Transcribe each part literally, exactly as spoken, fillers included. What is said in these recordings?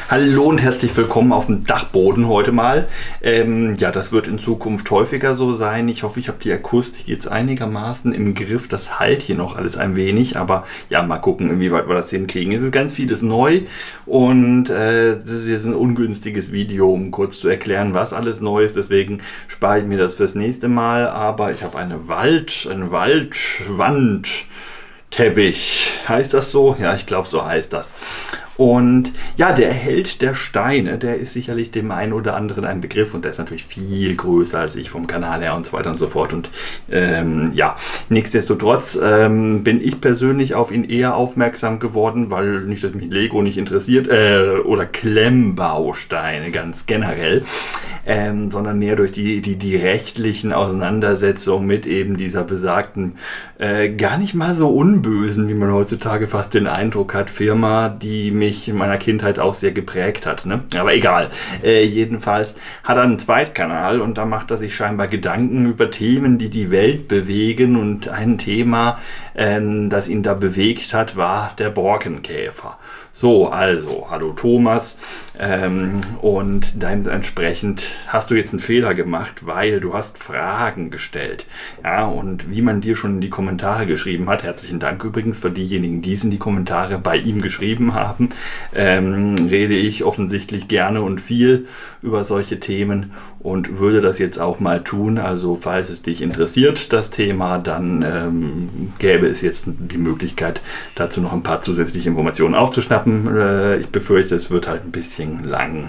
Hallo und herzlich willkommen auf dem Dachboden heute mal. Ähm, ja, das wird in Zukunft häufiger so sein. Ich hoffe, ich habe die Akustik jetzt einigermaßen im Griff. Das halt hier noch alles ein wenig, aber ja, mal gucken, inwieweit wir das hinkriegen. Es ist ganz vieles neu und äh, das ist jetzt ein ungünstiges Video, um kurz zu erklären, was alles neu ist. Deswegen spare ich mir das fürs nächste Mal. Aber ich habe eine Wald, eine Waldwand. Teppich, heißt das so? Ja, ich glaube, so heißt das. Und ja, der Held der Steine, der ist sicherlich dem einen oder anderen ein Begriff und der ist natürlich viel größer als ich vom Kanal her und so weiter und so fort. Und ähm, ja, nichtsdestotrotz ähm, bin ich persönlich auf ihn eher aufmerksam geworden, weil nicht, dass mich Lego nicht interessiert, äh, oder Klemmbausteine ganz generell, ähm, sondern mehr durch die, die, die rechtlichen Auseinandersetzungen mit eben dieser besagten, äh, gar nicht mal so unbösen, wie man heutzutage fast den Eindruck hat, Firma, die mich in meiner Kindheit auch sehr geprägt hat. Ne? Aber egal. Äh, jedenfalls hat er einen Zweitkanal und da macht er sich scheinbar Gedanken über Themen, die die Welt bewegen. Und ein Thema, ähm, das ihn da bewegt hat, war der Borkenkäfer. So, also, hallo Thomas. Ähm, und dementsprechend hast du jetzt einen Fehler gemacht, weil du hast Fragen gestellt. Ja, und wie man dir schon in die Kommentare geschrieben hat, herzlichen Dank übrigens für diejenigen, die es in die Kommentare bei ihm geschrieben haben, ähm, rede ich offensichtlich gerne und viel über solche Themen und würde das jetzt auch mal tun. Also falls es dich interessiert, das Thema, dann ähm, gäbe es jetzt die Möglichkeit, dazu noch ein paar zusätzliche Informationen aufzuschnappen. Äh, ich befürchte, es wird halt ein bisschen lang.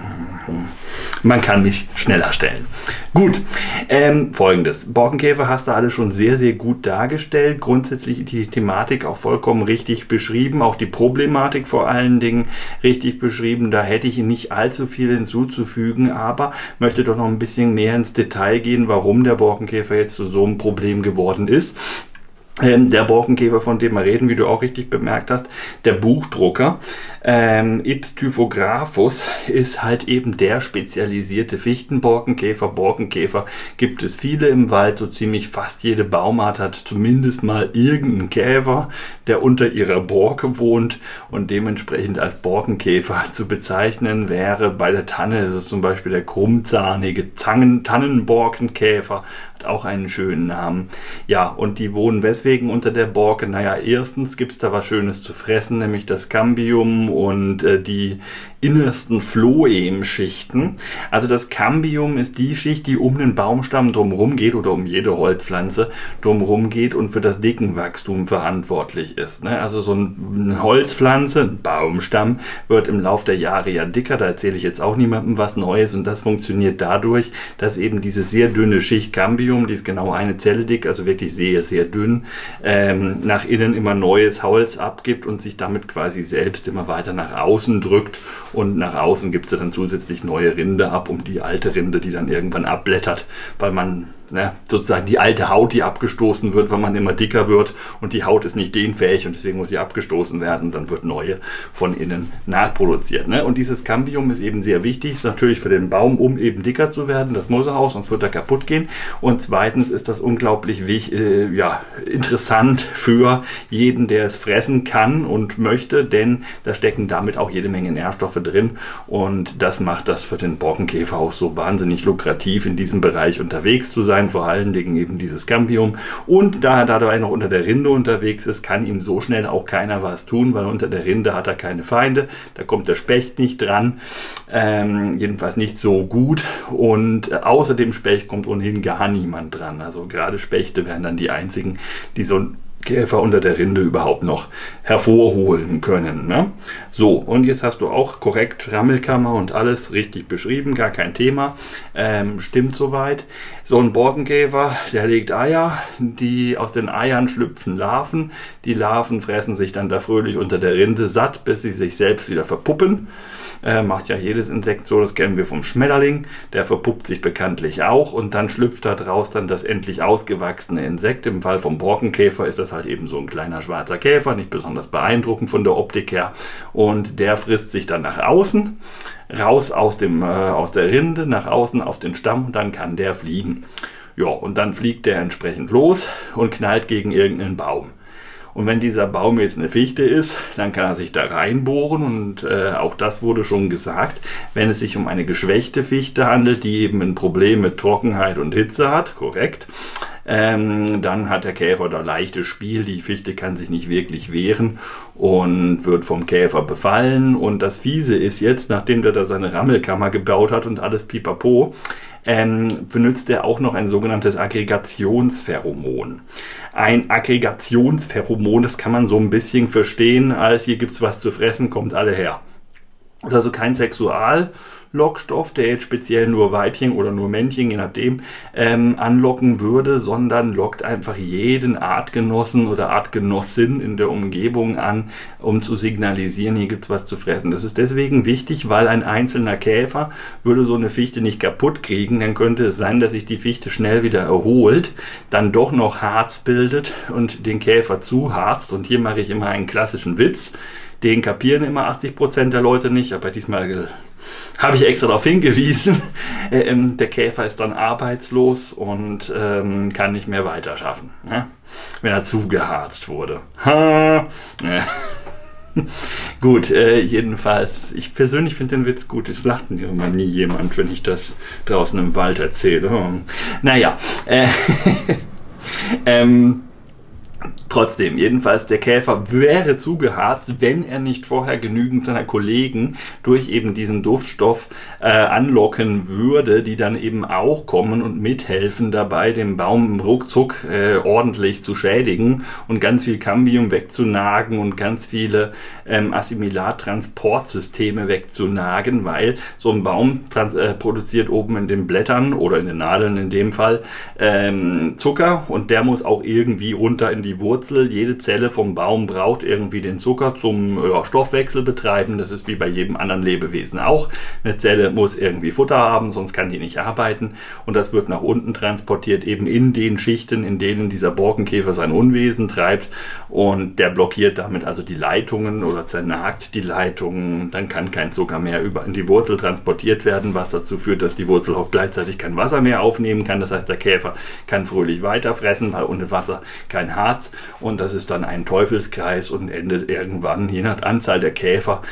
Man kann mich schneller stellen. Gut, ähm, folgendes. Borkenkäfer hast du alles schon sehr, sehr gut dargestellt. Grundsätzlich die Thematik auch vollkommen richtig beschrieben, auch die Problematik vor allen Dingen richtig beschrieben. Da hätte ich nicht allzu viel hinzuzufügen, aber möchte doch noch ein bisschen mehr ins Detail gehen, warum der Borkenkäfer jetzt zu so einem Problem geworden ist. Ähm, der Borkenkäfer, von dem wir reden, wie du auch richtig bemerkt hast, der Buchdrucker, ähm, Ips typhographus, ist halt eben der spezialisierte Fichtenborkenkäfer. Borkenkäfer gibt es viele im Wald, so ziemlich fast jede Baumart hat zumindest mal irgendeinen Käfer, der unter ihrer Borke wohnt und dementsprechend als Borkenkäfer zu bezeichnen wäre. Bei der Tanne ist es zum Beispiel der krummzahnige Tannen Tannenborkenkäfer, hat auch einen schönen Namen. Ja, und die wohnen weswegen unter der Borke? Naja, erstens gibt es da was Schönes zu fressen, nämlich das Cambium und äh, die innersten Phloem-Schichten. Also das Cambium ist die Schicht, die um den Baumstamm drumherum geht oder um jede Holzpflanze drumherum geht und für das Dickenwachstum verantwortlich ist. Ne? Also so eine Holzpflanze, ein Baumstamm, wird im Laufe der Jahre ja dicker. Da erzähle ich jetzt auch niemandem was Neues und das funktioniert dadurch, dass eben diese sehr dünne Schicht Cambium, die ist genau eine Zelle dick, also wirklich sehr, sehr dünn, ähm, nach innen immer neues Holz abgibt und sich damit quasi selbst immer weiter nach außen drückt. Und nach außen gibt es dann zusätzlich neue Rinde ab, um die alte Rinde, die dann irgendwann abblättert, weil man ne, sozusagen die alte Haut, die abgestoßen wird, weil man immer dicker wird und die Haut ist nicht dehnfähig und deswegen muss sie abgestoßen werden, dann wird neue von innen nachproduziert. Ne? Und dieses Cambium ist eben sehr wichtig, natürlich für den Baum, um eben dicker zu werden, das muss er auch, sonst wird er kaputt gehen. Und zweitens ist das unglaublich wichtig, äh, ja, interessant für jeden, der es fressen kann und möchte, denn da stecken damit auch jede Menge Nährstoffe drin und das macht das für den Borkenkäfer auch so wahnsinnig lukrativ, in diesem Bereich unterwegs zu sein, vor allen Dingen eben dieses Cambium. Und da er dabei noch unter der Rinde unterwegs ist, kann ihm so schnell auch keiner was tun, weil unter der Rinde hat er keine Feinde, da kommt der Specht nicht dran, ähm, jedenfalls nicht so gut und außer dem Specht kommt ohnehin gar niemand dran. Also gerade Spechte wären dann die einzigen, die so ein Käfer unter der Rinde überhaupt noch hervorholen können. Ne? So, und jetzt hast du auch korrekt Rammelkammer und alles richtig beschrieben, gar kein Thema. Ähm, stimmt soweit. So ein Borkenkäfer, der legt Eier, die aus den Eiern schlüpfen Larven. Die Larven fressen sich dann da fröhlich unter der Rinde satt, bis sie sich selbst wieder verpuppen. Äh, macht ja jedes Insekt so, das kennen wir vom Schmetterling. Der verpuppt sich bekanntlich auch und dann schlüpft da draus dann das endlich ausgewachsene Insekt. Im Fall vom Borkenkäfer ist das halt eben so ein kleiner schwarzer Käfer, nicht besonders beeindruckend von der Optik her. Und der frisst sich dann nach außen, raus aus, dem, äh, aus der Rinde, nach außen auf den Stamm und dann kann der fliegen. Ja, und dann fliegt der entsprechend los und knallt gegen irgendeinen Baum. Und wenn dieser Baum jetzt eine Fichte ist, dann kann er sich da reinbohren und äh, auch das wurde schon gesagt. Wenn es sich um eine geschwächte Fichte handelt, die eben ein Problem mit Trockenheit und Hitze hat, korrekt, ähm, dann hat der Käfer da leichtes Spiel. Die Fichte kann sich nicht wirklich wehren und wird vom Käfer befallen. Und das Fiese ist jetzt, nachdem der da seine Rammelkammer gebaut hat und alles pipapo, Ähm, benutzt er auch noch ein sogenanntes Aggregationspheromon. Ein Aggregationspheromon, das kann man so ein bisschen verstehen, als hier gibt es was zu fressen, kommt alle her. Das ist also kein Sexuallockstoff, der jetzt speziell nur Weibchen oder nur Männchen, je nachdem, ähm, anlocken würde, sondern lockt einfach jeden Artgenossen oder Artgenossin in der Umgebung an, um zu signalisieren, hier gibt es was zu fressen. Das ist deswegen wichtig, weil ein einzelner Käfer würde so eine Fichte nicht kaputt kriegen. Dann könnte es sein, dass sich die Fichte schnell wieder erholt, dann doch noch Harz bildet und den Käfer zuharzt. Und hier mache ich immer einen klassischen Witz. Den kapieren immer achtzig Prozent der Leute nicht, aber diesmal habe ich extra darauf hingewiesen. Ähm, der Käfer ist dann arbeitslos und ähm, kann nicht mehr weiter schaffen, ne? Wenn er zugeharzt wurde. Ha! Ja. Gut, äh, jedenfalls, ich persönlich finde den Witz gut. Es lacht immer nie jemand, wenn ich das draußen im Wald erzähle. Hm. Naja, äh, ähm, trotzdem, jedenfalls, der Käfer wäre zugeharzt, wenn er nicht vorher genügend seiner Kollegen durch eben diesen Duftstoff äh, anlocken würde, die dann eben auch kommen und mithelfen dabei, den Baum ruckzuck äh, ordentlich zu schädigen und ganz viel Cambium wegzunagen und ganz viele ähm, Assimilattransportsysteme wegzunagen, weil so ein Baum äh, produziert oben in den Blättern oder in den Nadeln in dem Fall ähm, Zucker und der muss auch irgendwie runter in die Wurzel. Jede Zelle vom Baum braucht irgendwie den Zucker zum ja, Stoffwechsel betreiben. Das ist wie bei jedem anderen Lebewesen auch. Eine Zelle muss irgendwie Futter haben, sonst kann die nicht arbeiten. Und das wird nach unten transportiert, eben in den Schichten, in denen dieser Borkenkäfer sein Unwesen treibt. Und der blockiert damit also die Leitungen oder zernagt die Leitungen. Dann kann kein Zucker mehr über in die Wurzel transportiert werden, was dazu führt, dass die Wurzel auch gleichzeitig kein Wasser mehr aufnehmen kann. Das heißt, der Käfer kann fröhlich weiterfressen, weil ohne Wasser kein Harz. Und das ist dann ein Teufelskreis und endet irgendwann, je nach Anzahl der Käfer,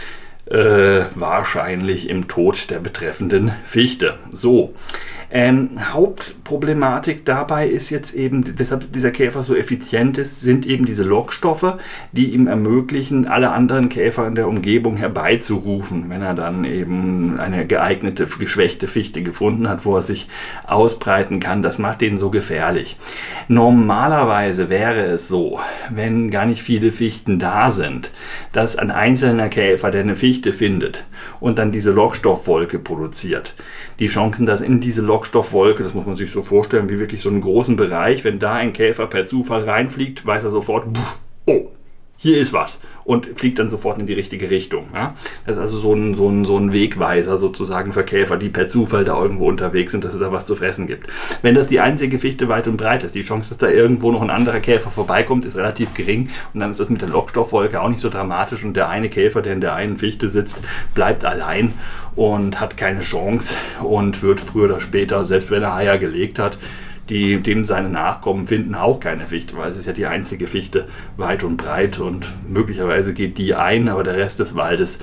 äh, wahrscheinlich im Tod der betreffenden Fichte. So. Ähm, Hauptproblematik dabei ist jetzt eben, weshalb dieser Käfer so effizient ist, sind eben diese Lockstoffe, die ihm ermöglichen, alle anderen Käfer in der Umgebung herbeizurufen, wenn er dann eben eine geeignete, geschwächte Fichte gefunden hat, wo er sich ausbreiten kann. Das macht den so gefährlich. Normalerweise wäre es so, wenn gar nicht viele Fichten da sind, dass ein einzelner Käfer, der eine Fichte findet und dann diese Lockstoffwolke produziert, die Chancen, dass in diese Lockstoffwolke, das muss man sich so vorstellen, wie wirklich so einen großen Bereich, wenn da ein Käfer per Zufall reinfliegt, weiß er sofort, oh, hier ist was und fliegt dann sofort in die richtige Richtung. Ja? Das ist also so ein, so, ein, so ein Wegweiser sozusagen für Käfer, die per Zufall da irgendwo unterwegs sind, dass es da was zu fressen gibt. Wenn das die einzige Fichte weit und breit ist, die Chance, dass da irgendwo noch ein anderer Käfer vorbeikommt, ist relativ gering und dann ist das mit der Lockstoffwolke auch nicht so dramatisch und der eine Käfer, der in der einen Fichte sitzt, bleibt allein und hat keine Chance und wird früher oder später, selbst wenn er Eier gelegt hat, die dem seine Nachkommen finden auch keine Fichte, weil es ist ja die einzige Fichte weit und breit und möglicherweise geht die ein, aber der Rest des Waldes,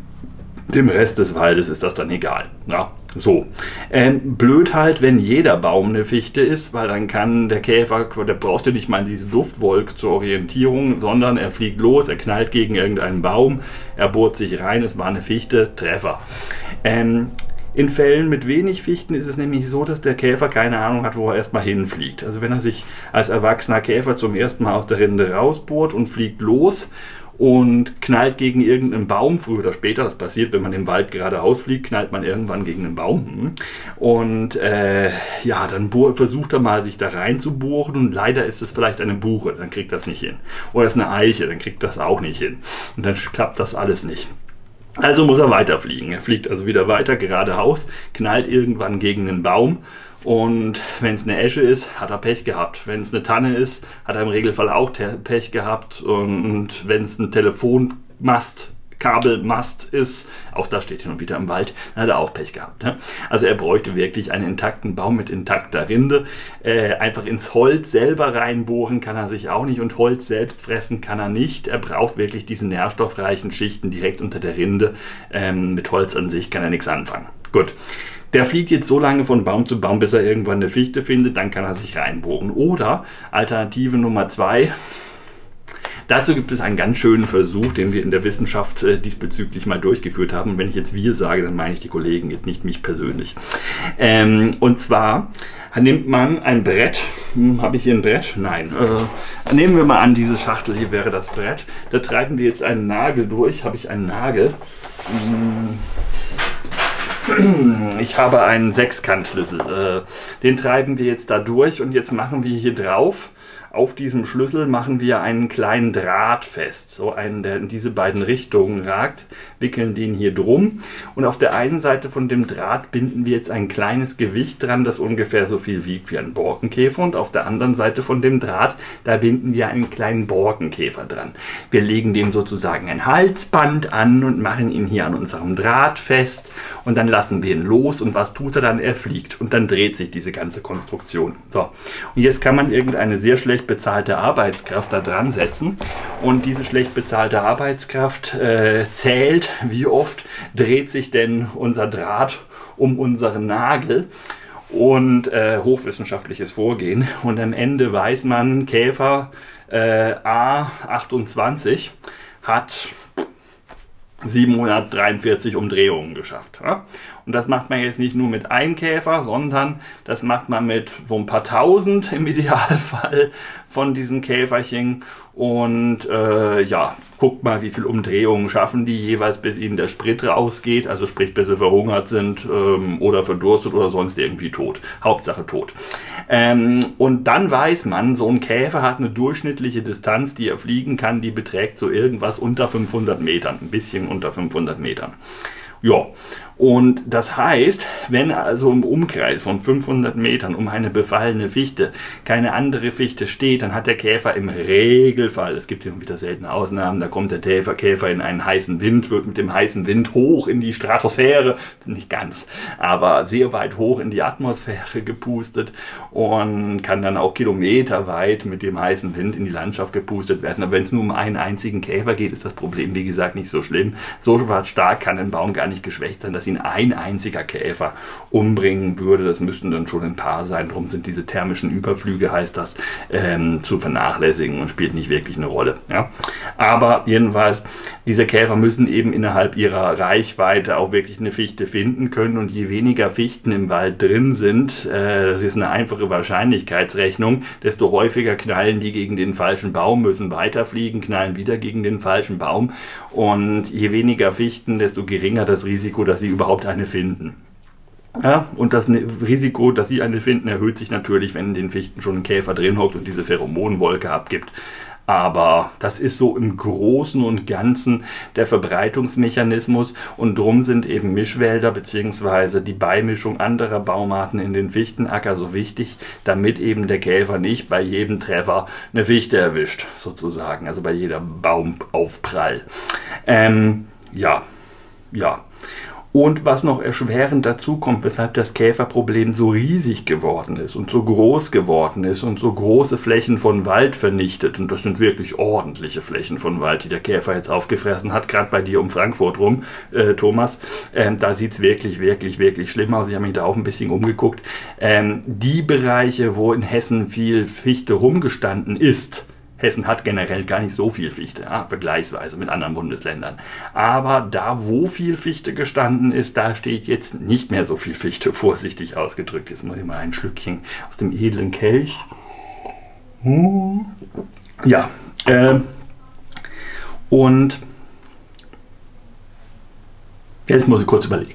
dem Rest des Waldes ist das dann egal. Ja, so. Ähm, blöd halt, wenn jeder Baum eine Fichte ist, weil dann kann der Käfer, der braucht ja nicht mal diese Duftwolke zur Orientierung, sondern er fliegt los, er knallt gegen irgendeinen Baum, er bohrt sich rein, es war eine Fichte, Treffer. Ähm, In Fällen mit wenig Fichten ist es nämlich so, dass der Käfer keine Ahnung hat, wo er erstmal hinfliegt. Also wenn er sich als erwachsener Käfer zum ersten Mal aus der Rinde rausbohrt und fliegt los und knallt gegen irgendeinen Baum, früher oder später, das passiert, wenn man im Wald geradeaus fliegt, knallt man irgendwann gegen einen Baum. Und äh, ja, dann versucht er mal, sich da rein zu bohren und leider ist es vielleicht eine Buche, dann kriegt das nicht hin. Oder es ist eine Eiche, dann kriegt das auch nicht hin. Und dann klappt das alles nicht. Also muss er weiterfliegen. Er fliegt also wieder weiter geradeaus, knallt irgendwann gegen einen Baum und wenn es eine Esche ist, hat er Pech gehabt. Wenn es eine Tanne ist, hat er im Regelfall auch Pech gehabt und wenn es ein Telefonmast Kabelmast ist, auch das steht hin und wieder im Wald, dann hat er auch Pech gehabt. Ne? Also er bräuchte wirklich einen intakten Baum mit intakter Rinde. Äh, einfach ins Holz selber reinbohren kann er sich auch nicht und Holz selbst fressen kann er nicht. Er braucht wirklich diese nährstoffreichen Schichten direkt unter der Rinde. Ähm, mit Holz an sich kann er nichts anfangen. Gut. Der fliegt jetzt so lange von Baum zu Baum, bis er irgendwann eine Fichte findet, dann kann er sich reinbohren. Oder Alternative Nummer zwei. Dazu gibt es einen ganz schönen Versuch, den wir in der Wissenschaft äh, diesbezüglich mal durchgeführt haben. Und wenn ich jetzt wir sage, dann meine ich die Kollegen, jetzt nicht mich persönlich. Ähm, und zwar nimmt man ein Brett. Hm, habe ich hier ein Brett? Nein. Äh, nehmen wir mal an, diese Schachtel hier wäre das Brett. Da treiben wir jetzt einen Nagel durch. Habe ich einen Nagel? Hm. Ich habe einen Sechskantschlüssel. Äh, den treiben wir jetzt da durch und jetzt machen wir hier drauf. Auf diesem Schlüssel machen wir einen kleinen Draht fest, so einen, der in diese beiden Richtungen ragt, wickeln den hier drum und auf der einen Seite von dem Draht binden wir jetzt ein kleines Gewicht dran, das ungefähr so viel wiegt wie ein Borkenkäfer und auf der anderen Seite von dem Draht, da binden wir einen kleinen Borkenkäfer dran. Wir legen dem sozusagen ein Halsband an und machen ihn hier an unserem Draht fest und dann lassen wir ihn los und was tut er dann? Er fliegt und dann dreht sich diese ganze Konstruktion. So, und jetzt kann man irgendeine sehr schlecht bezahlte Arbeitskraft da dran setzen und diese schlecht bezahlte Arbeitskraft äh, zählt, wie oft dreht sich denn unser Draht um unseren Nagel und äh, hochwissenschaftliches Vorgehen und am Ende weiß man, Käfer äh, A achtundzwanzig hat siebenhundertdreiundvierzig Umdrehungen geschafft. Ja? Und das macht man jetzt nicht nur mit einem Käfer, sondern das macht man mit so ein paar tausend im Idealfall von diesen Käferchen. Und äh, ja, guckt mal, wie viele Umdrehungen schaffen die jeweils, bis ihnen der Sprit rausgeht. Also sprich, bis sie verhungert sind ähm, oder verdurstet oder sonst irgendwie tot. Hauptsache tot. Ähm, und dann weiß man, so ein Käfer hat eine durchschnittliche Distanz, die er fliegen kann, die beträgt so irgendwas unter fünfhundert Metern. Ein bisschen unter fünfhundert Metern. Ja, und das heißt, wenn also im Umkreis von fünfhundert Metern um eine befallene Fichte keine andere Fichte steht, dann hat der Käfer im Regelfall, es gibt hier wieder seltene Ausnahmen, da kommt der Käfer, Käfer in einen heißen Wind, wird mit dem heißen Wind hoch in die Stratosphäre, nicht ganz, aber sehr weit hoch in die Atmosphäre gepustet und kann dann auch kilometerweit mit dem heißen Wind in die Landschaft gepustet werden. Aber wenn es nur um einen einzigen Käfer geht, ist das Problem, wie gesagt, nicht so schlimm. So stark kann ein Baum gar nicht geschwächt sein, dass ihn ein einziger Käfer umbringen würde. Das müssten dann schon ein paar sein. Darum sind diese thermischen Überflüge, heißt das, ähm, zu vernachlässigen und spielt nicht wirklich eine Rolle. Ja? Aber jedenfalls, diese Käfer müssen eben innerhalb ihrer Reichweite auch wirklich eine Fichte finden können. Und je weniger Fichten im Wald drin sind, äh, das ist eine einfache Wahrscheinlichkeitsrechnung, desto häufiger knallen die gegen den falschen Baum, müssen weiterfliegen, knallen wieder gegen den falschen Baum. Und je weniger Fichten, desto geringer das Risiko, dass sie überhaupt eine finden. Ja, und das Risiko, dass sie eine finden, erhöht sich natürlich, wenn in den Fichten schon ein Käfer drin hockt und diese Pheromonwolke abgibt. Aber das ist so im Großen und Ganzen der Verbreitungsmechanismus und drum sind eben Mischwälder bzw. die Beimischung anderer Baumarten in den Fichtenacker so wichtig, damit eben der Käfer nicht bei jedem Treffer eine Fichte erwischt, sozusagen, also bei jeder Baumaufprall. Ähm, ja, ja. Und was noch erschwerend dazu kommt, weshalb das Käferproblem so riesig geworden ist und so groß geworden ist und so große Flächen von Wald vernichtet, und das sind wirklich ordentliche Flächen von Wald, die der Käfer jetzt aufgefressen hat, gerade bei dir um Frankfurt rum, äh, Thomas, ähm, da sieht es wirklich, wirklich, wirklich schlimm aus. Ich habe mich da auch ein bisschen umgeguckt. Ähm, die Bereiche, wo in Hessen viel Fichte rumgestanden ist, Hessen hat generell gar nicht so viel Fichte, ja, vergleichsweise mit anderen Bundesländern. Aber da, wo viel Fichte gestanden ist, da steht jetzt nicht mehr so viel Fichte, vorsichtig ausgedrückt. Jetzt muss ich mal ein Schlückchen aus dem edlen Kelch. Ja, äh, und jetzt muss ich kurz überlegen.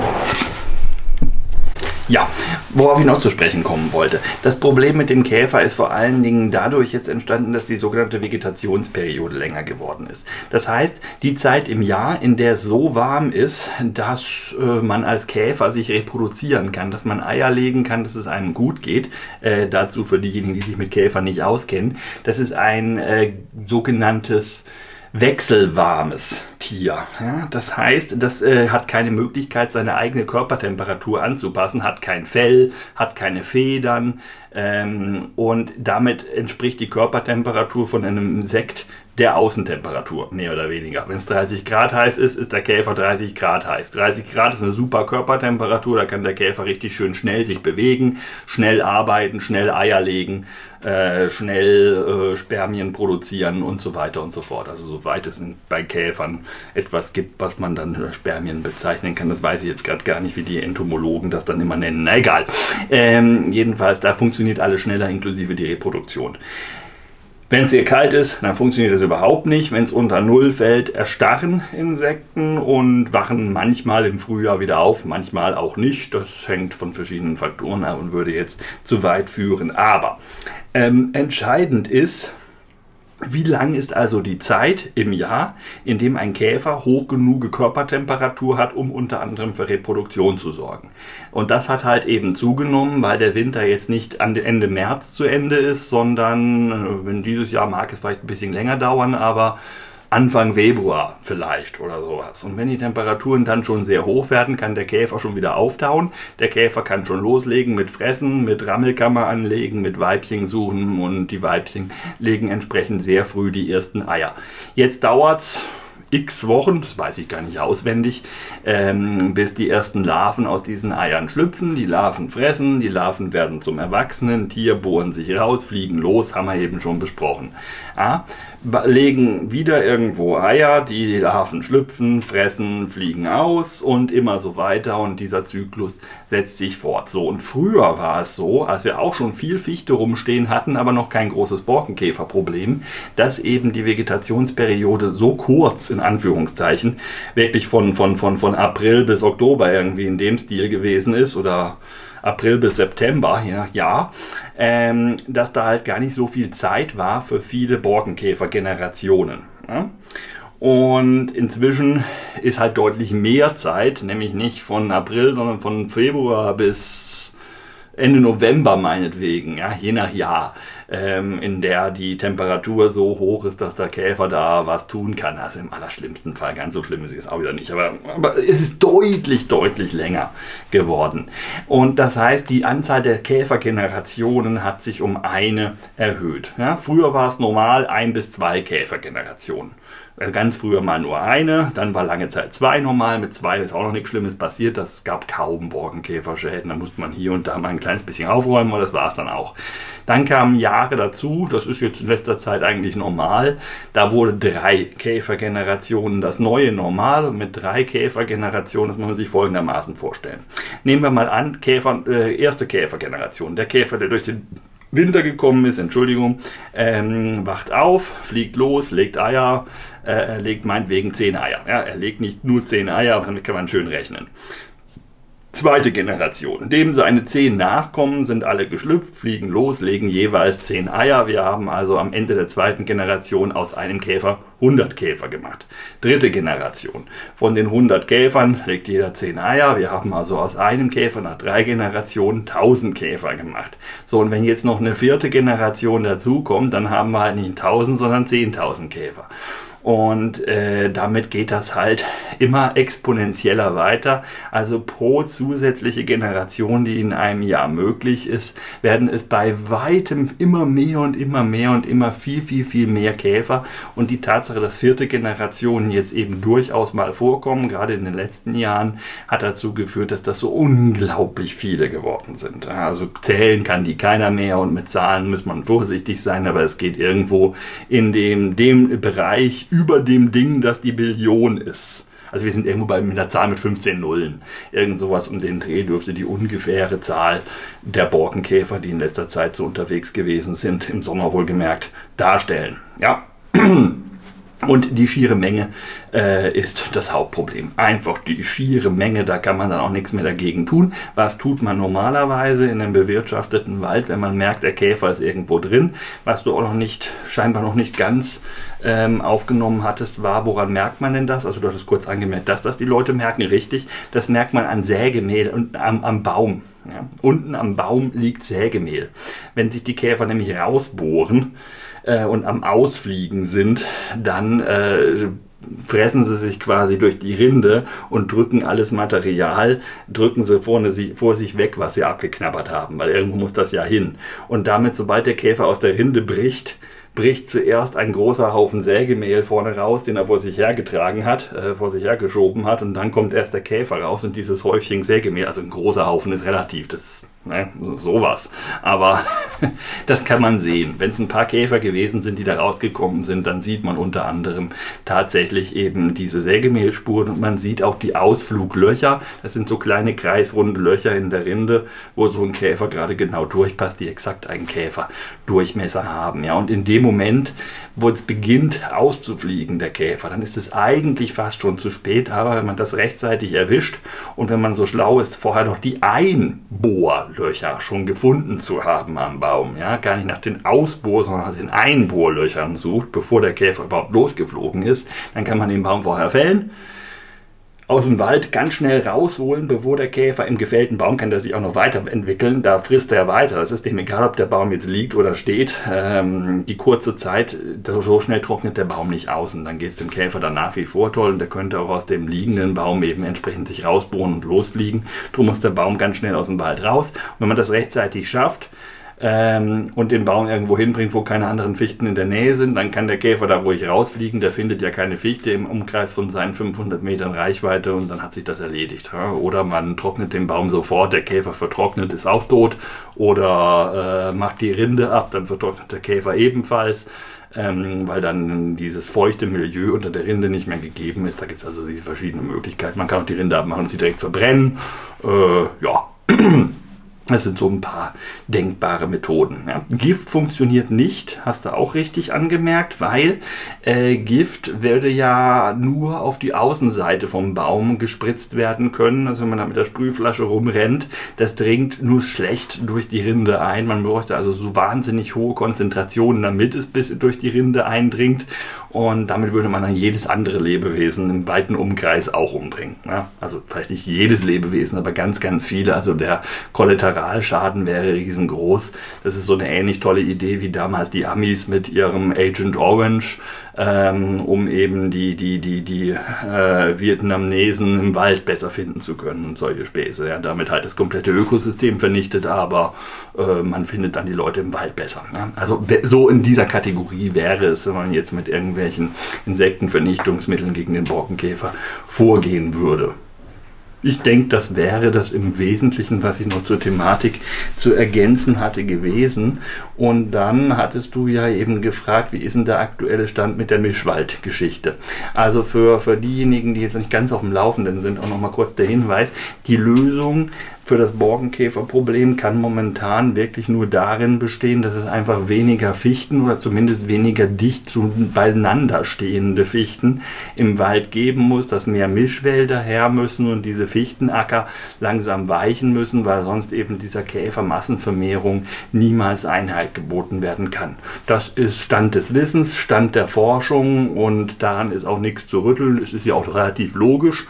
Ja, worauf ich noch zu sprechen kommen wollte. Das Problem mit dem Käfer ist vor allen Dingen dadurch jetzt entstanden, dass die sogenannte Vegetationsperiode länger geworden ist. Das heißt, die Zeit im Jahr, in der es so warm ist, dass äh, man als Käfer sich reproduzieren kann, dass man Eier legen kann, dass es einem gut geht. Äh, dazu für diejenigen, die sich mit Käfern nicht auskennen. Das ist ein äh, sogenanntes wechselwarmes Tier. Ja, das heißt, das äh, hat keine Möglichkeit, seine eigene Körpertemperatur anzupassen, hat kein Fell, hat keine Federn ähm, und damit entspricht die Körpertemperatur von einem Insekt der Außentemperatur, mehr oder weniger. Wenn es dreißig Grad heiß ist, ist der Käfer dreißig Grad heiß. dreißig Grad ist eine super Körpertemperatur, da kann der Käfer richtig schön schnell sich bewegen, schnell arbeiten, schnell Eier legen, äh, schnell äh, Spermien produzieren und so weiter und so fort. Also soweit es bei Käfern etwas gibt, was man dann Spermien bezeichnen kann, das weiß ich jetzt gerade gar nicht, wie die Entomologen das dann immer nennen. Na egal. Ähm, jedenfalls, da funktioniert alles schneller, inklusive die Reproduktion. Wenn es hier kalt ist, dann funktioniert das überhaupt nicht. Wenn es unter Null fällt, erstarren Insekten und wachen manchmal im Frühjahr wieder auf, manchmal auch nicht. Das hängt von verschiedenen Faktoren ab und würde jetzt zu weit führen. Aber ähm, entscheidend ist, wie lang ist also die Zeit im Jahr, in dem ein Käfer hoch genug Körpertemperatur hat, um unter anderem für Reproduktion zu sorgen. Und das hat halt eben zugenommen, weil der Winter jetzt nicht an Ende März zu Ende ist, sondern, wenn dieses Jahr mag es vielleicht ein bisschen länger dauern, aber Anfang Februar vielleicht oder sowas. Und wenn die Temperaturen dann schon sehr hoch werden, kann der Käfer schon wieder auftauen. Der Käfer kann schon loslegen mit Fressen, mit Rammelkammer anlegen, mit Weibchen suchen und die Weibchen legen entsprechend sehr früh die ersten Eier. Jetzt dauert es x Wochen, das weiß ich gar nicht auswendig, ähm, bis die ersten Larven aus diesen Eiern schlüpfen. Die Larven fressen, die Larven werden zum erwachsenen Tier, bohren sich raus, fliegen los, haben wir eben schon besprochen. Ja, legen wieder irgendwo Eier, die Larven schlüpfen, fressen, fliegen aus und immer so weiter und dieser Zyklus setzt sich fort. So, und früher war es so, als wir auch schon viel Fichte rumstehen hatten, aber noch kein großes Borkenkäferproblem, dass eben die Vegetationsperiode so kurz in Anführungszeichen wirklich von, von, von, von April bis Oktober irgendwie in dem Stil gewesen ist oder April bis September, je nach Jahr, ähm, dass da halt gar nicht so viel Zeit war für viele Borkenkäfergenerationen. Ja? Und inzwischen ist halt deutlich mehr Zeit, nämlich nicht von April, sondern von Februar bis Ende November meinetwegen, ja, je nach Jahr, ähm, in der die Temperatur so hoch ist, dass der Käfer da was tun kann. Also im allerschlimmsten Fall, ganz so schlimm ist es auch wieder nicht, aber, aber es ist deutlich, deutlich länger geworden. Und das heißt, die Anzahl der Käfergenerationen hat sich um eine erhöht. Ja, früher war es normal, ein bis zwei Käfergenerationen. Ganz früher mal nur eine, dann war lange Zeit zwei normal, mit zwei ist auch noch nichts Schlimmes passiert, es gab kaum Borkenkäferschäden, da musste man hier und da mal ein kleines bisschen aufräumen und das war es dann auch. Dann kamen Jahre dazu, das ist jetzt in letzter Zeit eigentlich normal, da wurde drei Käfergenerationen das neue Normal und mit drei Käfergenerationen, das muss man sich folgendermaßen vorstellen. Nehmen wir mal an, Käfer, äh, erste Käfergeneration, der Käfer, der durch den Winter gekommen ist, Entschuldigung, ähm, wacht auf, fliegt los, legt Eier, äh, er legt meinetwegen zehn Eier. Ja, er legt nicht nur zehn Eier, aber damit kann man schön rechnen. Zweite Generation, dem seine zehn Nachkommen sind alle geschlüpft, fliegen los, legen jeweils zehn Eier. Wir haben also am Ende der zweiten Generation aus einem Käfer hundert Käfer gemacht. Dritte Generation, von den hundert Käfern legt jeder zehn Eier. Wir haben also aus einem Käfer nach drei Generationen tausend Käfer gemacht. So, und wenn jetzt noch eine vierte Generation dazukommt, dann haben wir halt nicht tausend, sondern zehntausend Käfer. Und äh, damit geht das halt immer exponentieller weiter. Also pro zusätzliche Generation, die in einem Jahr möglich ist, werden es bei weitem immer mehr und immer mehr und immer viel, viel, viel mehr Käfer. Und die Tatsache, dass vierte Generationen jetzt eben durchaus mal vorkommen, gerade in den letzten Jahren, hat dazu geführt, dass das so unglaublich viele geworden sind. Also zählen kann die keiner mehr und mit Zahlen muss man vorsichtig sein, aber es geht irgendwo in dem, dem Bereich über dem Ding, das die Billion ist. Also wir sind irgendwo bei einer Zahl mit fünfzehn Nullen. Irgend sowas um den Dreh dürfte die ungefähre Zahl der Borkenkäfer, die in letzter Zeit so unterwegs gewesen sind, im Sommer wohlgemerkt, darstellen. Ja. Und die schiere Menge äh, ist das Hauptproblem. Einfach die schiere Menge, da kann man dann auch nichts mehr dagegen tun. Was tut man normalerweise in einem bewirtschafteten Wald, wenn man merkt, der Käfer ist irgendwo drin? Was du auch noch nicht, scheinbar noch nicht ganz ähm, aufgenommen hattest, war, woran merkt man denn das? Also du hattest kurz angemerkt, dass das die Leute merken, richtig. Das merkt man an Sägemehl und am, am Baum. Ja. Unten am Baum liegt Sägemehl. Wenn sich die Käfer nämlich rausbohren, äh, und am Ausfliegen sind, dann äh, fressen sie sich quasi durch die Rinde und drücken alles Material, drücken sie vorne sie, vor sich weg, was sie abgeknabbert haben, weil irgendwo muss das ja hin. Und damit, sobald der Käfer aus der Rinde bricht, bricht zuerst ein großer Haufen Sägemehl vorne raus, den er vor sich hergetragen hat, äh, vor sich hergeschoben hat, und dann kommt erst der Käfer raus und dieses Häufchen Sägemehl, also ein großer Haufen ist relativ, das ne, sowas. Aber das kann man sehen. Wenn es ein paar Käfer gewesen sind, die da rausgekommen sind, dann sieht man unter anderem tatsächlich eben diese Sägemehlspuren und man sieht auch die Ausfluglöcher. Das sind so kleine kreisrunde Löcher in der Rinde, wo so ein Käfer gerade genau durchpasst, die exakt einen Käferdurchmesser haben. Ja, und in dem Moment, wo es beginnt auszufliegen, der Käfer, dann ist es eigentlich fast schon zu spät, aber wenn man das rechtzeitig erwischt und wenn man so schlau ist, vorher noch die Einbohrlöcher schon gefunden zu haben am Baum, ja, gar nicht nach den Ausbohr, sondern nach den Einbohrlöchern sucht, bevor der Käfer überhaupt losgeflogen ist, dann kann man den Baum vorher fällen, aus dem Wald ganz schnell rausholen, bevor der Käfer im gefällten Baum, kann der sich auch noch weiterentwickeln, da frisst er weiter. Das ist dem egal, ob der Baum jetzt liegt oder steht. Ähm, die kurze Zeit, so schnell trocknet der Baum nicht aus und dann geht es dem Käfer dann nach wie vor toll und der könnte auch aus dem liegenden Baum eben entsprechend sich rausbohren und losfliegen. Darum muss der Baum ganz schnell aus dem Wald raus. Und wenn man das rechtzeitig schafft, Ähm, und den Baum irgendwo hinbringt, wo keine anderen Fichten in der Nähe sind, dann kann der Käfer da ruhig rausfliegen, der findet ja keine Fichte im Umkreis von seinen fünfhundert Metern Reichweite und dann hat sich das erledigt. Ja? Oder man trocknet den Baum sofort, der Käfer vertrocknet, ist auch tot, oder äh, macht die Rinde ab, dann vertrocknet der Käfer ebenfalls, ähm, weil dann dieses feuchte Milieu unter der Rinde nicht mehr gegeben ist. Da gibt es also die verschiedenen Möglichkeiten. Man kann auch die Rinde abmachen und sie direkt verbrennen. Äh, ja. Das sind so ein paar denkbare Methoden. Ja. Gift funktioniert nicht, hast du auch richtig angemerkt, weil äh, Gift würde ja nur auf die Außenseite vom Baum gespritzt werden können. Also wenn man da mit der Sprühflasche rumrennt, das dringt nur schlecht durch die Rinde ein. Man bräuchte also so wahnsinnig hohe Konzentrationen, damit es bis durch die Rinde eindringt. Und damit würde man dann jedes andere Lebewesen im weiten Umkreis auch umbringen. Ja. Also vielleicht nicht jedes Lebewesen, aber ganz, ganz viele. Also der Kollateralschaden wäre riesengroß. Das ist so eine ähnlich tolle Idee wie damals die Amis mit ihrem Agent Orange, ähm, um eben die, die, die, die äh, Vietnamesen im Wald besser finden zu können und solche Späße. Ja. Damit halt das komplette Ökosystem vernichtet, aber äh, man findet dann die Leute im Wald besser. Ja. Also so in dieser Kategorie wäre es, wenn man jetzt mit irgendwelchen Insektenvernichtungsmitteln gegen den Borkenkäfer vorgehen würde. Ich denke, das wäre das im Wesentlichen, was ich noch zur Thematik zu ergänzen hatte, gewesen. Und dann hattest du ja eben gefragt, wie ist denn der aktuelle Stand mit der Mischwaldgeschichte? Also für, für diejenigen, die jetzt nicht ganz auf dem Laufenden sind, auch noch mal kurz der Hinweis, die Lösung für das Borkenkäferproblem kann momentan wirklich nur darin bestehen, dass es einfach weniger Fichten oder zumindest weniger dicht zu beieinander stehende Fichten im Wald geben muss, dass mehr Mischwälder her müssen und diese Fichtenacker langsam weichen müssen, weil sonst eben dieser Käfermassenvermehrung niemals Einhalt geboten werden kann. Das ist Stand des Wissens, Stand der Forschung und daran ist auch nichts zu rütteln. Es ist ja auch relativ logisch,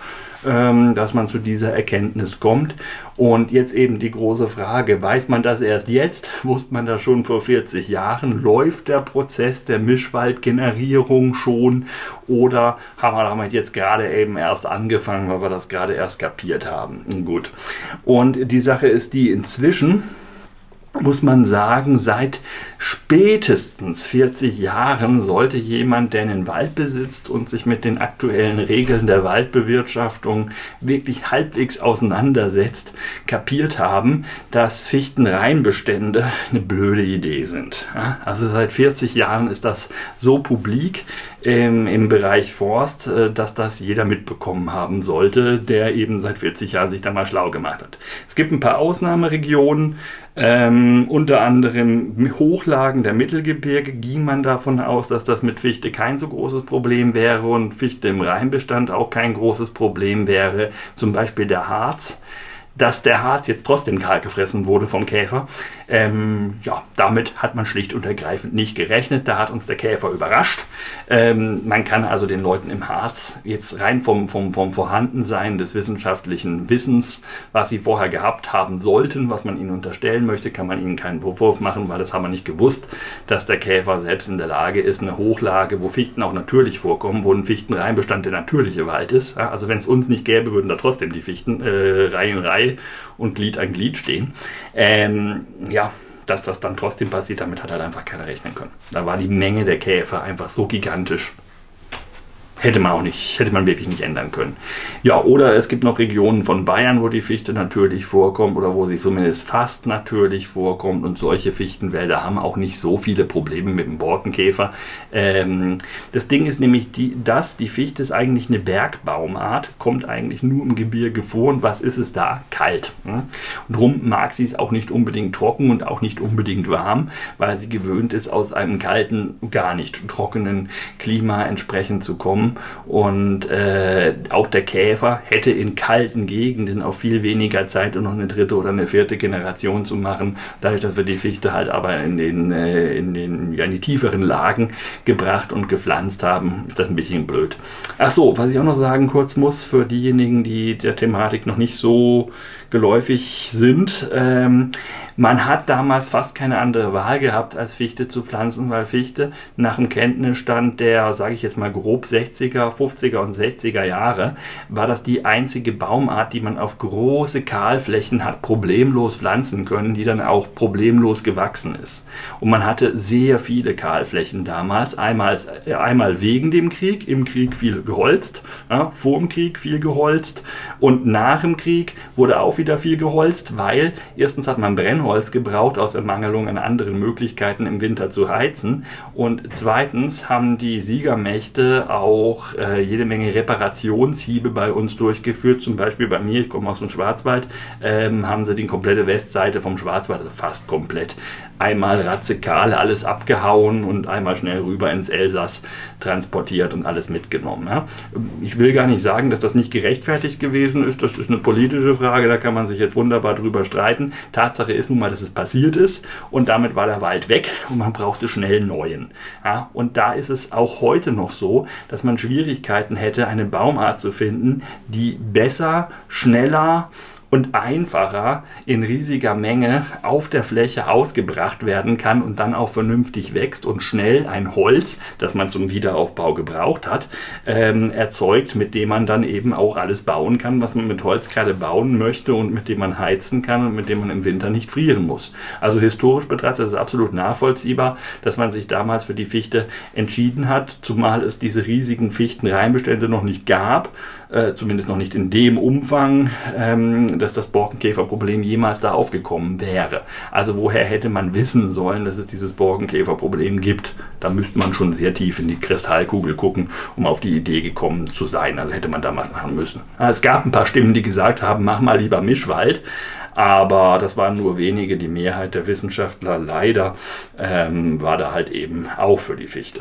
dass man zu dieser Erkenntnis kommt. Und jetzt eben die große Frage, weiß man das erst jetzt? Wusste man das schon vor vierzig Jahren? Läuft der Prozess der Mischwaldgenerierung schon? Oder haben wir damit jetzt gerade eben erst angefangen, weil wir das gerade erst kapiert haben? Gut. Und die Sache ist die, inzwischen muss man sagen, seit spätestens vierzig Jahren sollte jemand, der einen Wald besitzt und sich mit den aktuellen Regeln der Waldbewirtschaftung wirklich halbwegs auseinandersetzt, kapiert haben, dass Fichtenreinbestände eine blöde Idee sind. Ja, also seit vierzig Jahren ist das so publik im, im Bereich Forst, dass das jeder mitbekommen haben sollte, der eben seit vierzig Jahren sich da mal schlau gemacht hat. Es gibt ein paar Ausnahmeregionen, Ähm, unter anderem Hochlagen der Mittelgebirge ging man davon aus, dass das mit Fichte kein so großes Problem wäre und Fichte im Reinbestand auch kein großes Problem wäre. Zum Beispiel der Harz, dass der Harz jetzt trotzdem kahl gefressen wurde vom Käfer, ähm, ja, damit hat man schlicht und ergreifend nicht gerechnet. Da hat uns der Käfer überrascht. Ähm, man kann also den Leuten im Harz jetzt rein vom, vom, vom Vorhandensein des wissenschaftlichen Wissens, was sie vorher gehabt haben sollten, was man ihnen unterstellen möchte, kann man ihnen keinen Vorwurf machen, weil das haben wir nicht gewusst, dass der Käfer selbst in der Lage ist, eine Hochlage, wo Fichten auch natürlich vorkommen, wo ein Fichtenreihenbestand der natürliche Wald ist. Ja, also wenn es uns nicht gäbe, würden da trotzdem die Fichten äh, Reihe in Reihe und Glied an Glied stehen. Ähm, ja, dass das dann trotzdem passiert, damit hat halt einfach keiner rechnen können. Da war die Menge der Käfer einfach so gigantisch. Hätte man auch nicht, hätte man wirklich nicht ändern können. Ja, oder es gibt noch Regionen von Bayern, wo die Fichte natürlich vorkommt oder wo sie zumindest fast natürlich vorkommt, und solche Fichtenwälder haben auch nicht so viele Probleme mit dem Borkenkäfer. Ähm, das Ding ist nämlich, die, dass die Fichte ist eigentlich eine Bergbaumart, kommt eigentlich nur im Gebirge vor, und was ist es da? Kalt. Und darum mag sie es auch nicht unbedingt trocken und auch nicht unbedingt warm, weil sie gewöhnt ist, aus einem kalten, gar nicht trockenen Klima entsprechend zu kommen. Und äh, auch der Käfer hätte in kalten Gegenden auf viel weniger Zeit, um noch eine dritte oder eine vierte Generation zu machen. Dadurch, dass wir die Fichte halt aber in den, äh, in den ja, in die tieferen Lagen gebracht und gepflanzt haben, ist das ein bisschen blöd. Ach so, was ich auch noch sagen kurz muss, für diejenigen, die der Thematik noch nicht so geläufig sind, ähm, man hat damals fast keine andere Wahl gehabt, als Fichte zu pflanzen, weil Fichte nach dem Kenntnisstand der, sage ich jetzt mal grob sechziger, fünfziger und sechziger Jahre, war das die einzige Baumart, die man auf große Kahlflächen hat problemlos pflanzen können, die dann auch problemlos gewachsen ist. Und man hatte sehr viele Kahlflächen damals, einmal, einmal wegen dem Krieg, im Krieg viel geholzt, ja, vor dem Krieg viel geholzt, und nach dem Krieg wurde auch wieder viel geholzt, weil erstens hat man Brennholz gebraucht aus Ermangelung an anderen Möglichkeiten im Winter zu heizen, und zweitens haben die Siegermächte auch äh, jede Menge Reparationshiebe bei uns durchgeführt. Zum Beispiel bei mir, ich komme aus dem Schwarzwald, ähm, haben sie die komplette Westseite vom Schwarzwald, also fast komplett, einmal radikal alles abgehauen und einmal schnell rüber ins Elsass transportiert und alles mitgenommen. Ja. Ich will gar nicht sagen, dass das nicht gerechtfertigt gewesen ist. Das ist eine politische Frage, da kann man sich jetzt wunderbar drüber streiten. Tatsache ist nun mal, dass es passiert ist, und damit war der Wald weg und man brauchte schnell neuen. Ja. Und da ist es auch heute noch so, dass man Schwierigkeiten hätte, eine Baumart zu finden, die besser, schneller und einfacher in riesiger Menge auf der Fläche ausgebracht werden kann und dann auch vernünftig wächst und schnell ein Holz, das man zum Wiederaufbau gebraucht hat, ähm, erzeugt, mit dem man dann eben auch alles bauen kann, was man mit Holz gerade bauen möchte und mit dem man heizen kann und mit dem man im Winter nicht frieren muss. Also historisch betrachtet ist es absolut nachvollziehbar, dass man sich damals für die Fichte entschieden hat, zumal es diese riesigen Fichtenreihenbestände noch nicht gab, äh, zumindest noch nicht in dem Umfang, ähm, dass das Borkenkäferproblem jemals da aufgekommen wäre. Also woher hätte man wissen sollen, dass es dieses Borkenkäferproblem gibt? Da müsste man schon sehr tief in die Kristallkugel gucken, um auf die Idee gekommen zu sein. Also hätte man damals machen müssen. Es gab ein paar Stimmen, die gesagt haben, mach mal lieber Mischwald. Aber das waren nur wenige. Die Mehrheit der Wissenschaftler leider ähm, war da halt eben auch für die Fichte.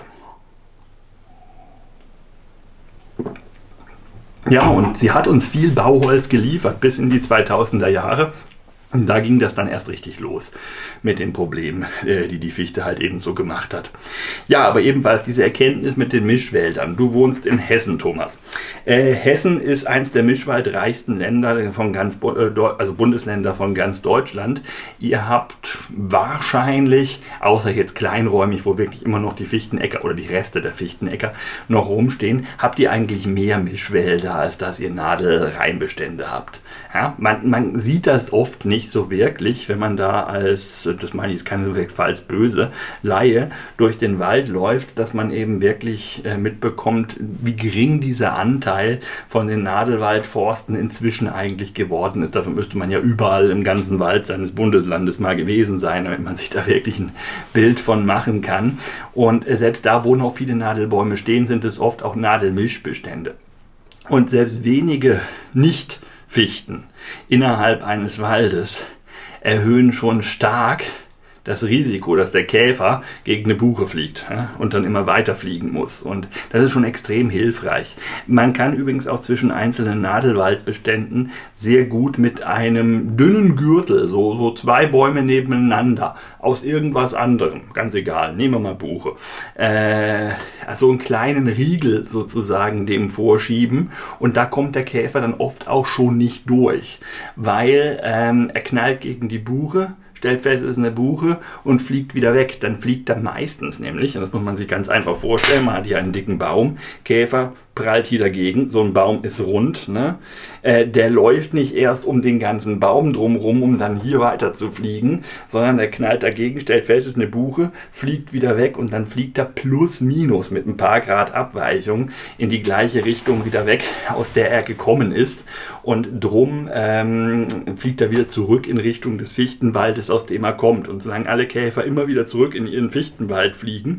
Ja, und sie hat uns viel Bauholz geliefert bis in die zweitausender Jahre. Und da ging das dann erst richtig los mit den Problemen, äh, die die Fichte halt eben so gemacht hat. Ja, aber ebenfalls diese Erkenntnis mit den Mischwäldern. Du wohnst in Hessen, Thomas. Äh, Hessen ist eins der mischwaldreichsten Länder von ganz, äh, also Bundesländer von ganz Deutschland. Ihr habt wahrscheinlich, außer jetzt kleinräumig, wo wirklich immer noch die Fichtenäcker oder die Reste der Fichtenäcker noch rumstehen, habt ihr eigentlich mehr Mischwälder, als dass ihr Nadelreihenbestände habt. Ja, man, man sieht das oft nicht so wirklich, wenn man da als, das meine ich jetzt keinesfalls böse, Laie durch den Wald läuft, dass man eben wirklich äh, mitbekommt, wie gering dieser Anteil von den Nadelwaldforsten inzwischen eigentlich geworden ist. Dafür müsste man ja überall im ganzen Wald seines Bundeslandes mal gewesen sein, damit man sich da wirklich ein Bild von machen kann. Und äh, selbst da, wo noch viele Nadelbäume stehen, sind es oft auch Nadelmischbestände. Und selbst wenige nicht Fichten innerhalb eines Waldes erhöhen schon stark das Risiko, dass der Käfer gegen eine Buche fliegt, ja, und dann immer weiter fliegen muss. Und das ist schon extrem hilfreich. Man kann übrigens auch zwischen einzelnen Nadelwaldbeständen sehr gut mit einem dünnen Gürtel, so, so zwei Bäume nebeneinander, aus irgendwas anderem, ganz egal, nehmen wir mal Buche, äh, also einen kleinen Riegel sozusagen dem vorschieben, und da kommt der Käfer dann oft auch schon nicht durch, weil ähm, er knallt gegen die Buche, stellt fest, es ist eine Buche und fliegt wieder weg. Dann fliegt er meistens nämlich, und das muss man sich ganz einfach vorstellen, man hat hier einen dicken Baum, Käfer prallt hier dagegen, so ein Baum ist rund, ne? Äh, der läuft nicht erst um den ganzen Baum drumherum, um dann hier weiter zu fliegen, sondern der knallt dagegen, stellt fest, es ist eine Buche, fliegt wieder weg, und dann fliegt er plus minus mit ein paar Grad Abweichung in die gleiche Richtung wieder weg, aus der er gekommen ist, und drum ähm, fliegt er wieder zurück in Richtung des Fichtenwaldes, aus dem er kommt. Und solange alle Käfer immer wieder zurück in ihren Fichtenwald fliegen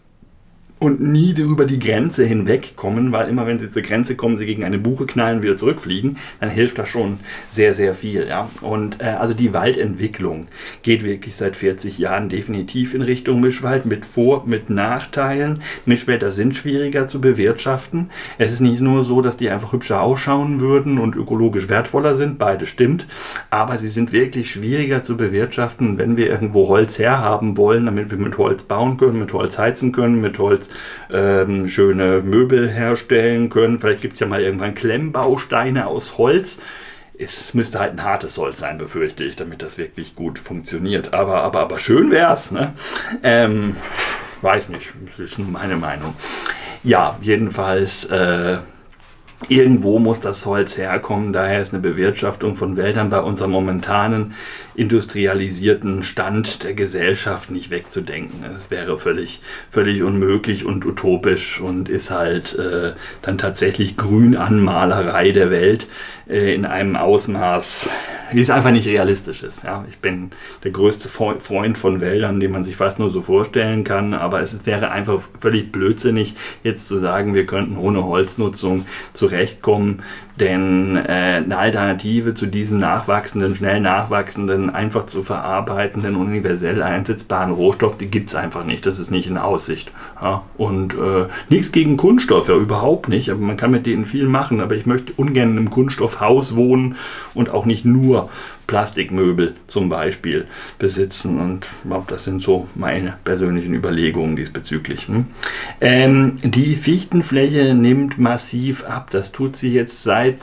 und nie über die Grenze hinwegkommen, weil immer wenn sie zur Grenze kommen, sie gegen eine Buche knallen und wieder zurückfliegen, dann hilft das schon sehr, sehr viel. Ja? Und äh, also die Waldentwicklung geht wirklich seit vierzig Jahren definitiv in Richtung Mischwald, mit Vor-, mit Nachteilen. Mischwälder sind schwieriger zu bewirtschaften. Es ist nicht nur so, dass die einfach hübscher ausschauen würden und ökologisch wertvoller sind, beides stimmt, aber sie sind wirklich schwieriger zu bewirtschaften. Wenn wir irgendwo Holz herhaben wollen, damit wir mit Holz bauen können, mit Holz heizen können, mit Holz Ähm, schöne Möbel herstellen können. Vielleicht gibt es ja mal irgendwann Klemmbausteine aus Holz. Es müsste halt ein hartes Holz sein, befürchte ich, damit das wirklich gut funktioniert. Aber, aber, aber schön wäre es, ne? Ähm, weiß nicht, das ist nur meine Meinung. Ja, jedenfalls äh, irgendwo muss das Holz herkommen, daher ist eine Bewirtschaftung von Wäldern bei unserem momentanen industrialisierten Stand der Gesellschaft nicht wegzudenken. Es wäre völlig, völlig unmöglich und utopisch und ist halt äh, dann tatsächlich Grünanmalerei der Welt äh, in einem Ausmaß, wie es einfach nicht realistisch ist. Ja? Ich bin der größte Freund von Wäldern, den man sich fast nur so vorstellen kann, aber es wäre einfach völlig blödsinnig, jetzt zu sagen, wir könnten ohne Holznutzung zurechtkommen, denn äh, eine Alternative zu diesem nachwachsenden, schnell nachwachsenden, einfach zu verarbeitenden, universell einsetzbaren Rohstoff, die gibt es einfach nicht. Das ist nicht in Aussicht. Ja? Und äh, nichts gegen Kunststoff, ja überhaupt nicht, aber man kann mit denen viel machen, aber ich möchte ungern in einem Kunststoffhaus wohnen und auch nicht nur Plastikmöbel zum Beispiel besitzen, und das sind so meine persönlichen Überlegungen diesbezüglich. Ähm, die Fichtenfläche nimmt massiv ab, das tut sie jetzt seit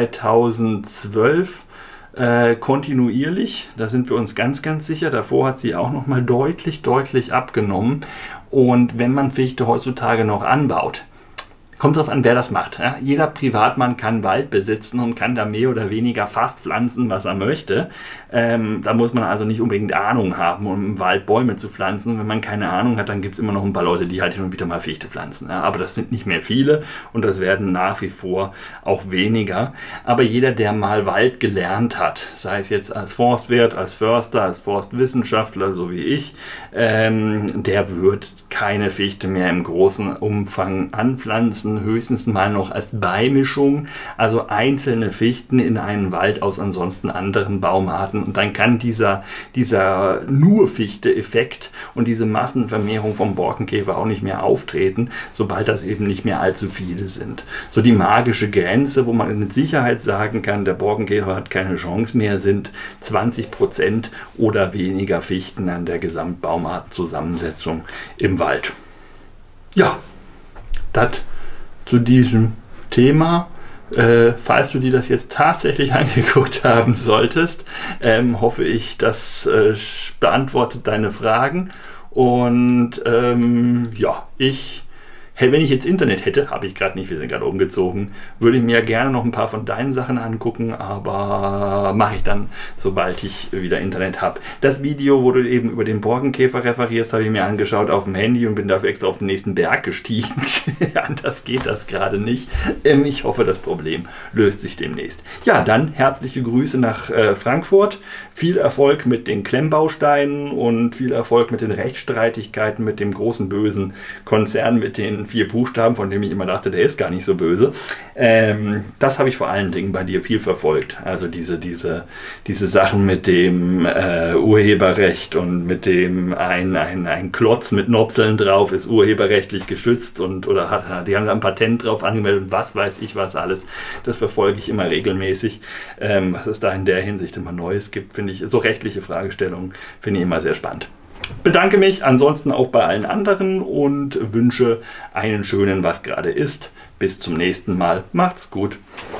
zweitausendzwölf äh, kontinuierlich, da sind wir uns ganz, ganz sicher, davor hat sie auch noch mal deutlich, deutlich abgenommen, und wenn man Fichte heutzutage noch anbaut, kommt darauf an, wer das macht. Ja? Jeder Privatmann kann Wald besitzen und kann da mehr oder weniger fast pflanzen, was er möchte. Ähm, da muss man also nicht unbedingt Ahnung haben, um im Wald Bäume zu pflanzen. Wenn man keine Ahnung hat, dann gibt es immer noch ein paar Leute, die halt hin und wieder mal Fichte pflanzen. Ja? Aber das sind nicht mehr viele, und das werden nach wie vor auch weniger. Aber jeder, der mal Wald gelernt hat, sei es jetzt als Forstwirt, als Förster, als Forstwissenschaftler, so wie ich, ähm, der wird keine Fichte mehr im großen Umfang anpflanzen, höchstens mal noch als Beimischung, also einzelne Fichten in einen Wald aus ansonsten anderen Baumarten, und dann kann dieser, dieser Nur-Fichte-Effekt und diese Massenvermehrung vom Borkenkäfer auch nicht mehr auftreten, sobald das eben nicht mehr allzu viele sind. So die magische Grenze, wo man mit Sicherheit sagen kann, der Borkenkäfer hat keine Chance mehr, sind zwanzig Prozent oder weniger Fichten an der Gesamtbaumartenzusammensetzung im Wald. Ja, das zu diesem Thema. Äh, falls du dir das jetzt tatsächlich angeguckt haben solltest, ähm, hoffe ich, das äh, beantwortet deine Fragen. Und ähm, ja, ich, hey, wenn ich jetzt Internet hätte, habe ich gerade nicht, wir sind gerade umgezogen, würde ich mir gerne noch ein paar von deinen Sachen angucken, aber mache ich dann, sobald ich wieder Internet habe. Das Video, wo du eben über den Borkenkäfer referierst, habe ich mir angeschaut auf dem Handy und bin dafür extra auf den nächsten Berg gestiegen. Anders geht das gerade nicht. Ähm, ich hoffe, das Problem löst sich demnächst. Ja, dann herzliche Grüße nach äh, Frankfurt. Viel Erfolg mit den Klemmbausteinen und viel Erfolg mit den Rechtsstreitigkeiten mit dem großen bösen Konzern, mit den vier Buchstaben, von dem ich immer dachte, der ist gar nicht so böse. Ähm, das habe ich vor allen Dingen bei dir viel verfolgt. Also diese, diese, diese Sachen mit dem äh, Urheberrecht und mit dem ein, ein, ein Klotz mit Nopseln drauf ist urheberrechtlich geschützt und oder hat, die haben da ein Patent drauf angemeldet und was weiß ich was alles. Das verfolge ich immer regelmäßig. Ähm, was es da in der Hinsicht immer Neues gibt, finde ich, so rechtliche Fragestellungen finde ich immer sehr spannend. Bedanke mich ansonsten auch bei allen anderen und wünsche einen schönen Was gerade ist. Bis zum nächsten Mal. Macht's gut.